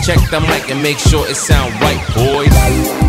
Check the mic and make sure it sound right, boys.